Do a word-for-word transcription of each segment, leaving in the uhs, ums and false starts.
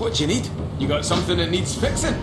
What you need? You got something that needs fixing?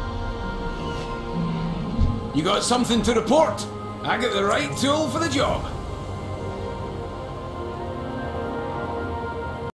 You got something to report? I got the right tool for the job.